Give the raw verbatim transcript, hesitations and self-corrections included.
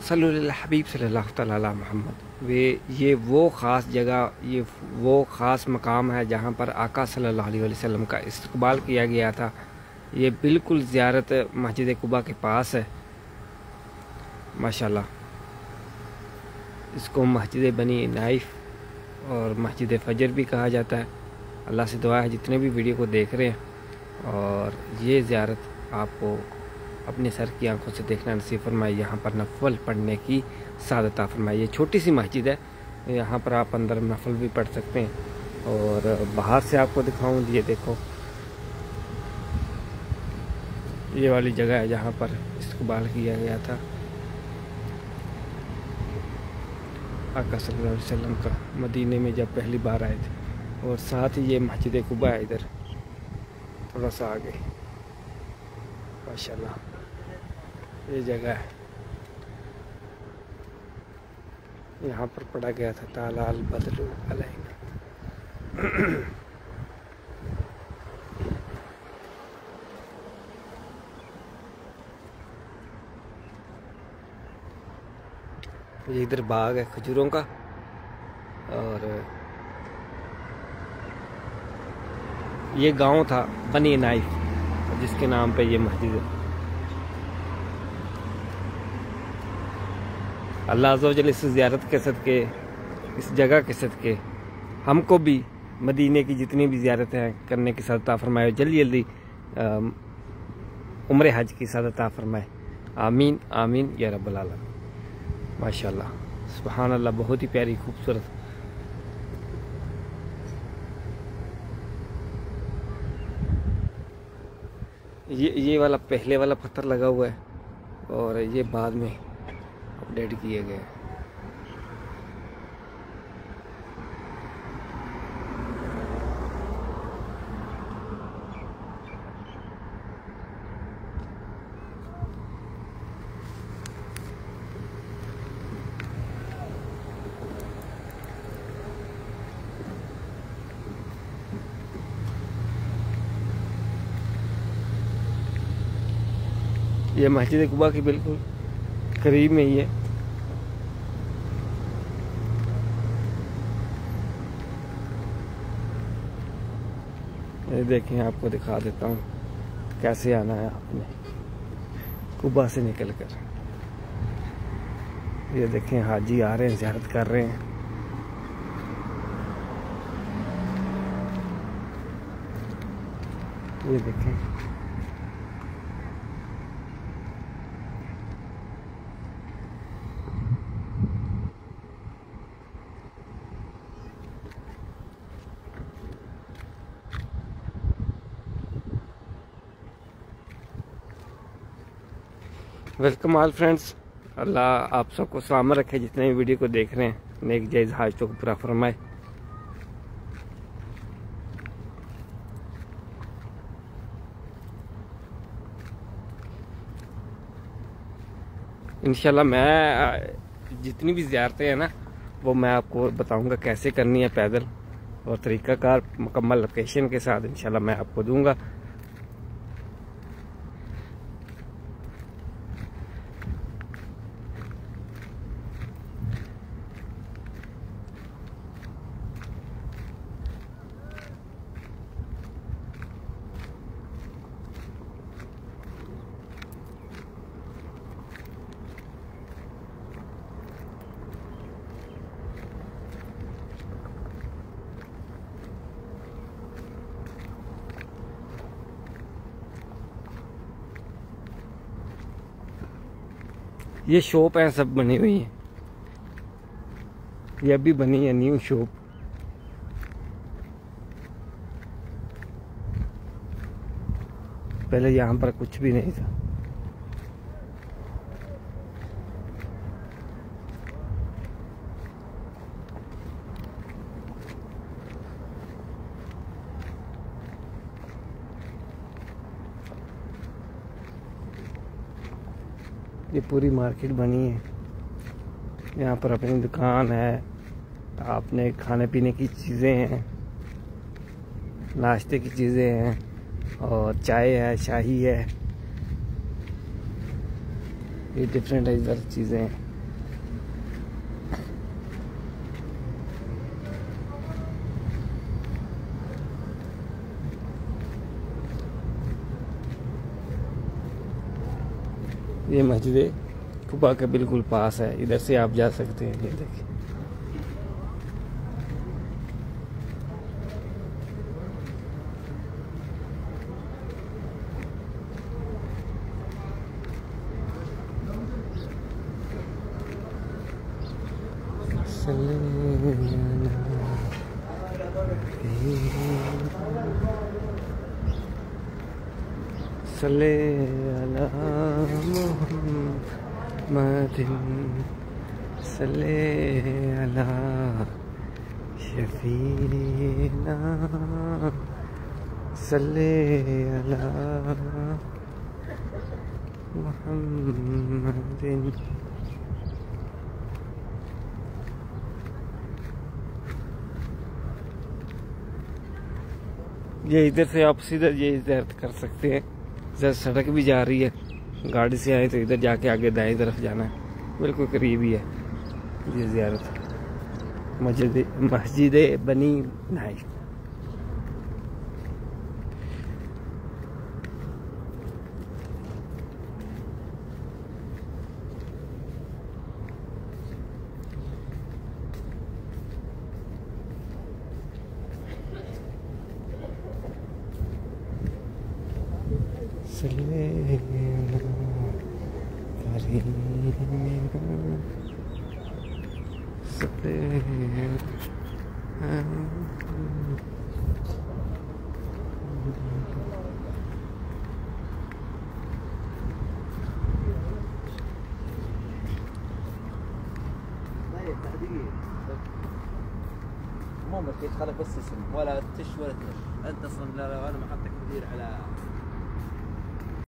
सल्लल्लाहु अलैहि हबीब सल्लल्लाहु तआला अला मोहम्मद। वे ये वो ख़ास जगह, ये वो ख़ास मकाम है जहाँ पर आका सल्लल्लाहु अलैहि वसल्लम का इस्तकबाल किया गया था। ये बिल्कुल ज़ियारत मस्जिद कुबा के पास है माशाल्लाह। इसको मस्जिद बनी नाइफ और मस्जिद फ़जर भी कहा जाता है। अल्लाह से दुआ है जितने भी वीडियो को देख रहे हैं और ये ज़ियारत आपको अपने सर की आंखों से देखना नसीब फरमाए। यहाँ पर नफल पढ़ने की सादत फरमाए। ये छोटी सी मस्जिद है, यहाँ पर आप अंदर नफल भी पढ़ सकते हैं। और बाहर से आपको दिखाऊं, ये देखो ये वाली जगह है जहाँ पर इस्तकबाल किया गया था आका सल्लल्लाहु अलैहि वसल्लम का मदीने में जब पहली बार आए थे। और साथ ही ये मस्जिद कुबा है, इधर थोड़ा सा आगे माशाल्लाह ये जगह है। यहाँ पर पढ़ा गया था ताला अल बदलु अलैना। ये इधर बाग है खजूरों का और ये गांव था बनी नाइफ जिसके नाम पे ये मस्जिद है। अल्लाह अज़्ज़ व जल इस ज़ियारत के सदके, इस जगह के सदके हमको भी मदीने की जितनी भी ज़ियारतें हैं करने की सदता फरमाए। जल्दी जल्दी उम्र हज की सदता फरमाए। आमीन आमीन या रब्बल आलमीन। माशाल्लाह सुभान अल्लाह, बहुत ही प्यारी खूबसूरत। ये ये वाला पहले वाला पत्थर लगा हुआ है और ये बाद में अपडेट किए गए। ये मस्जिद कुबा की बिल्कुल करीब में ही है। ये देखें, आपको दिखा देता हूँ कैसे आना है आपने कुबा से निकलकर। ये देखें हाजी आ रहे हैं, ज़ियारत कर रहे हैं। ये देखें वेलकम ऑल फ्रेंड्स। अल्लाह आप सबको सलामत रखे, जितने भी वीडियो को देख रहे हैं नेक जायज़ हाजतों को पूरा फरमाए। इंशाल्लाह मैं जितनी भी ज़ियारतें हैं ना वो मैं आपको बताऊंगा कैसे करनी है पैदल, और तरीक़ाकार मुकम्मल लोकेशन के साथ इंशाल्लाह मैं आपको दूंगा। ये शॉप है सब बनी हुई है, ये अभी बनी है न्यू शॉप। पहले यहाँ पर कुछ भी नहीं था। ये पूरी मार्केट बनी है, यहाँ पर अपनी दुकान है, आपने खाने पीने की चीज़ें हैं, नाश्ते की चीज़ें हैं और चाय है, शाही है, ये डिफरेंट इधर चीज़ें हैं। ये मस्जिद कुबा के बिल्कुल पास है, इधर से आप जा सकते हैं। ये देखिए सल्ले अला मुहम्मदिन सल्ले अला शफीना सल्ले अला मुहम्मदिन। ये इधर से आप सीधा ये ज़ियारत कर सकते हैं। इधर सड़क भी जा रही है, गाड़ी से आए तो इधर जाके आगे दाएं तरफ जाना है, बिल्कुल करीब ही है ये ज़ियारत मस्जिद मस्जिद बनी नाइफ। مو مشكلة، خلك بس اسم ولا تش ولا تنش، انت اصلا لو انا ما حطك مدير على